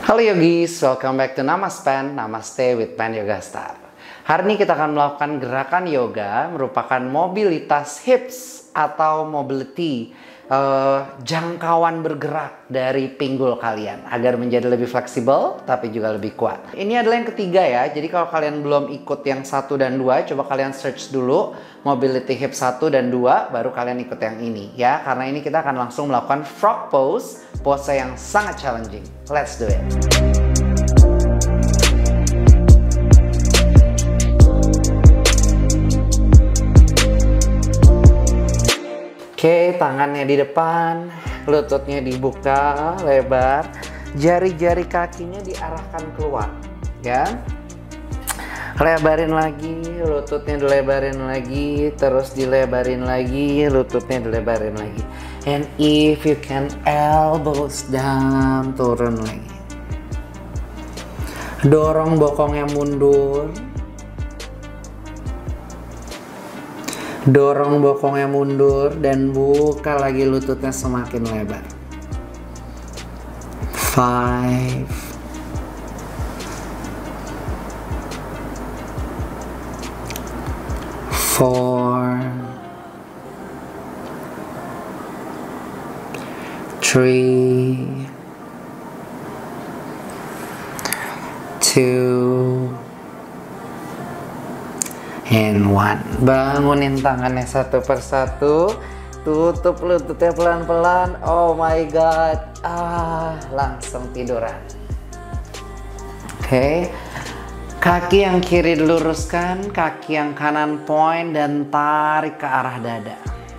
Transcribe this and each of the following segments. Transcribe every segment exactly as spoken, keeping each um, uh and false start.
Halo yogis, welcome back to Namaspan, Namaste with Pan Yoga Star. Hari ini kita akan melakukan gerakan yoga merupakan mobilitas hips atau mobility, uh, jangkauan bergerak dari pinggul kalian agar menjadi lebih fleksibel tapi juga lebih kuat. Ini adalah yang ketiga ya, jadi kalau kalian belum ikut yang satu dan dua, coba kalian search dulu mobility hip satu dan dua, baru kalian ikut yang ini ya. Karena ini kita akan langsung melakukan frog pose, pose yang sangat challenging. Let's do it. Oke, tangannya di depan, lututnya dibuka lebar, jari-jari kakinya diarahkan keluar, ya. Lebarin lagi, lututnya dilebarin lagi, terus dilebarin lagi, lututnya dilebarin lagi. And if you can, elbows down, turun lagi. Dorong bokongnya mundur. Dorong bokongnya mundur dan buka lagi lututnya semakin lebar. Five. Four. Three. Two. And one. Bangunin tangannya satu persatu. Tutup lututnya pelan-pelan. Oh my god. Ah, langsung tiduran. Oke. Okay. Kaki yang kiri diluruskan, kaki yang kanan point dan tarik ke arah dada.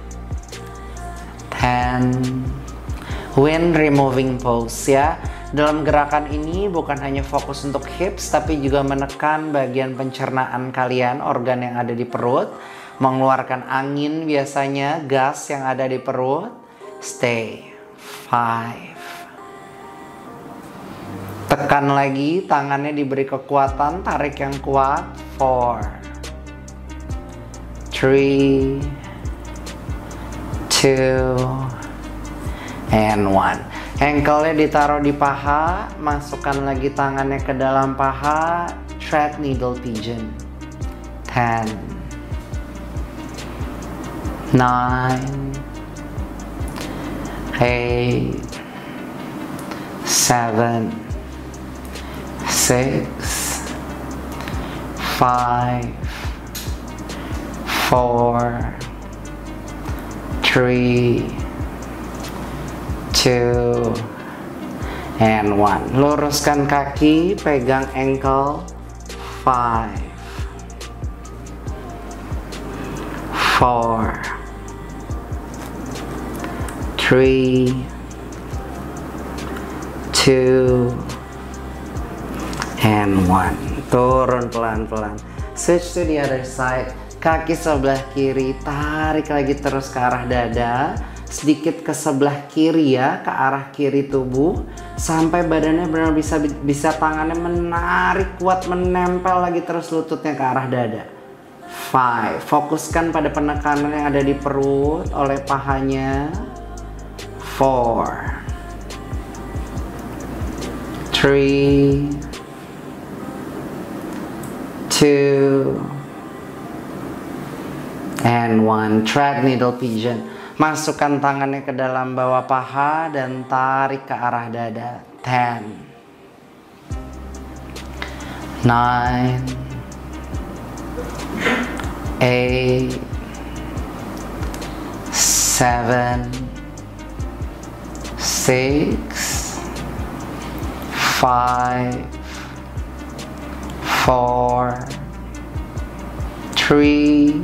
Ten. Wind removing pose ya. Dalam gerakan ini bukan hanya fokus untuk hips, tapi juga menekan bagian pencernaan kalian, organ yang ada di perut, mengeluarkan angin biasanya, gas yang ada di perut. Stay. Five. Tekan lagi, tangannya diberi kekuatan, tarik yang kuat. Four. Three. Two. And one. Ankle-nya ditaruh di paha, masukkan lagi tangannya ke dalam paha, thread needle pigeon. Ten. Nine. Eight. Seven. Six. Five. Four. Three. Two. And one. Luruskan kaki, pegang ankle. Five. Four. Three. Two. And one. Turun pelan-pelan. Switch to the other side. Kaki sebelah kiri, tarik lagi terus ke arah dada. Sedikit ke sebelah kiri ya, ke arah kiri tubuh, sampai badannya benar bisa bisa tangannya menarik kuat, menempel lagi terus lututnya ke arah dada. Five. Fokuskan pada penekanan yang ada di perut oleh pahanya. Four. Three. Two. And one. Thread needle pigeon. Masukkan tangannya ke dalam bawah paha dan tarik ke arah dada. Ten. Nine. Eight. Seven. Six. Five. Four. Three.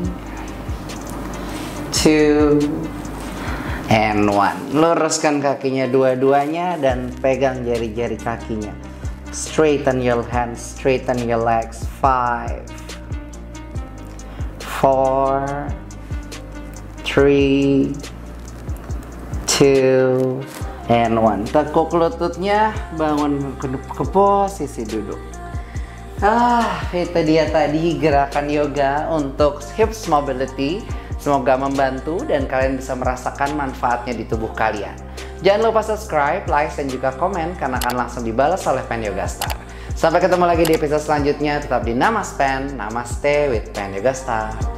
Two. And one. Luruskan kakinya dua-duanya dan pegang jari-jari kakinya. Straighten your hands, straighten your legs. Five. Four. Three. Two. And one. Tekuk lututnya, bangun ke, ke posisi duduk. Ah, itu dia tadi gerakan yoga untuk hips mobility. Semoga membantu dan kalian bisa merasakan manfaatnya di tubuh kalian. Jangan lupa subscribe, like, dan juga komen karena akan langsung dibalas oleh Pen Yoga Star. Sampai ketemu lagi di episode selanjutnya, tetap di Namaspan, Namaste with Pen Yoga Star.